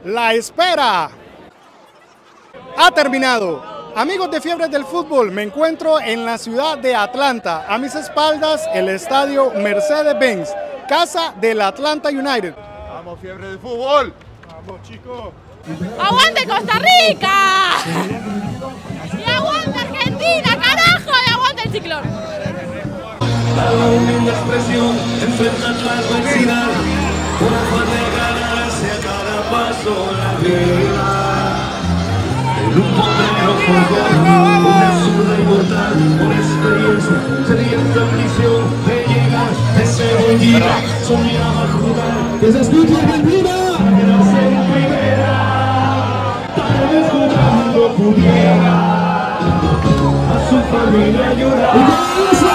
La espera ha terminado. Amigos de Fiebres del Fútbol, me encuentro en la ciudad de Atlanta. A mis espaldas, el estadio Mercedes-Benz, casa del Atlanta United. ¡Vamos, Fiebre del Fútbol! ¡Vamos, chicos! ¡Aguante Costa Rica! ¡Y aguante Argentina, carajo! ¡Y aguante el ciclón! La humilde expresión enfrentar la adversidad, por afán de ganarse a cada paso la vida. En un potrero forjón, una zurda inmortal, por experiencia, sedienta ambición de llegar, de cebollita, soñaba jugar, que se escuche Argentina, quedarse en primera, tal vez jugando pudiera, a su familia llorar.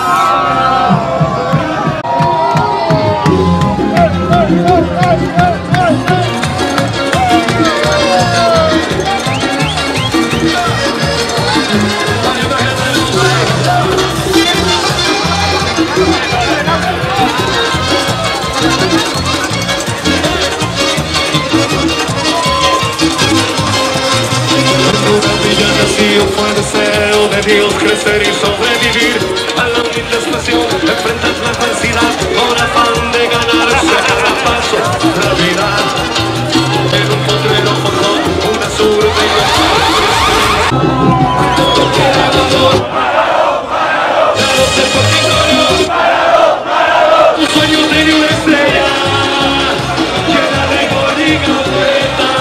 Fue el deseo de Dios crecer y sobrevivir a la humilde expresión, enfrentar la adversidad por afán de ganarse a cada paso la vida. En un potrero forjó una zurda y un sueño tenía una estrella llena de gol y gambeta.